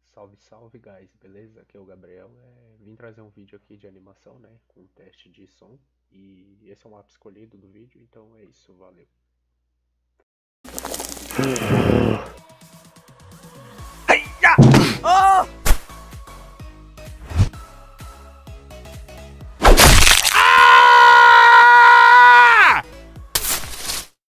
Salve, salve, guys, beleza? Aqui é o Gabriel. Vim trazer um vídeo aqui de animação, né? Com um teste de som. E esse é o mapa escolhido do vídeo, então é isso, valeu.